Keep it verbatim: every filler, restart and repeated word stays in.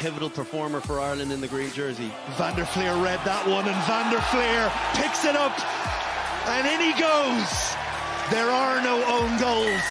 pivotal performer for Ireland in the green jersey. Van Der Flier read that one, and Van Der Flier picks it up, and in he goes. There are no own goals.